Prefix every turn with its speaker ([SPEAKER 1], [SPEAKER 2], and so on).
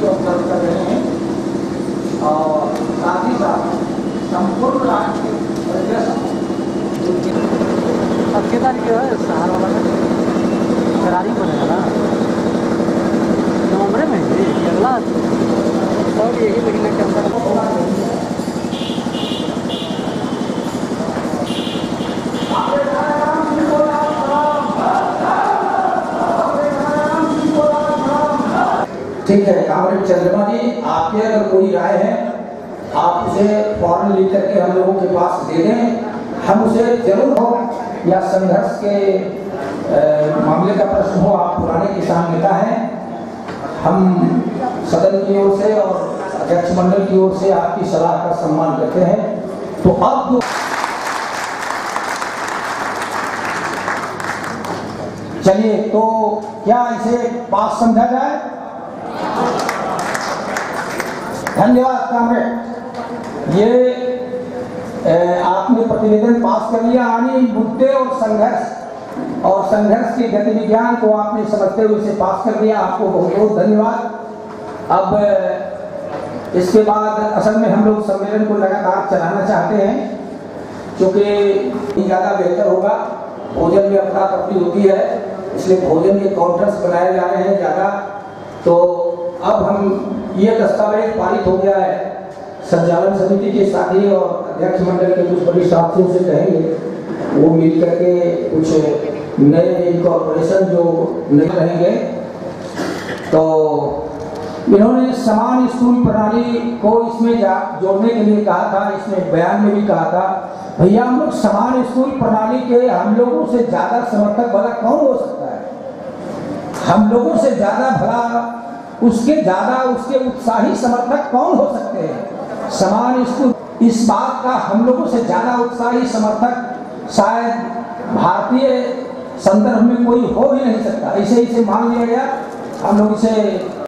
[SPEAKER 1] को उपलब्ध कर रहे हैं और साथ ही साथ संपूर्ण राज्य
[SPEAKER 2] केदार जो है शहर वाला करारी बनेगा ना नवंबर में ही अगला और यही महीने के अंदर
[SPEAKER 1] ठीक है। कामरेड चंद्रमा जी, आपके अगर कोई राय है आप उसे फौरन लिख करके हम लोगों के पास दे दें, हम उसे जरूर हो या संघर्ष के मामले का प्रश्न हो, आप पुराने किसान नेता हैं, हम सदन की ओर से और अध्यक्ष मंडल की ओर से आपकी सलाह का सम्मान करते हैं। तो अब चलिए, तो क्या इसे पास समझा जाए? धन्यवाद कामरेड, ये आपने प्रतिवेदन पास कर लिया। आने मुद्दे और संघर्ष के गति विज्ञान को आपने समझते हुए इसे पास कर दिया, आपको बहुत बहुत धन्यवाद। अब इसके बाद असल में हम लोग सम्मेलन को लगातार चलाना चाहते हैं, क्योंकि ज़्यादा बेहतर होगा। भोजन में अफरा तफरी होती है, इसलिए भोजन के काउंटर्स बनाए जा रहे हैं ज़्यादा। तो अब हम ये दस्तावेज पारित हो गया है, संचालन समिति के साथी और अध्यक्ष मंडल के कुछ बड़ी साथियों से कहेंगे वो मिल करके कुछ नए इनकॉर्पोरेशन जो नए रहेंगे। तो इन्होंने समान स्कूल प्रणाली को इसमें जोड़ने के लिए कहा था, इसमें बयान में भी कहा था, भैया हम लोग समान स्कूल प्रणाली के हम लोगों से ज़्यादा समर्थक भला कौन हो सकता है? हम लोगों से ज़्यादा भला उसके उत्साही समर्थक कौन हो सकते हैं? समान स्कूल, इस बात का हम लोगों से ज़्यादा उत्साही समर्थक शायद भारतीय संदर्भ में कोई हो ही नहीं सकता। इसे मान लिया गया, हम लोग इसे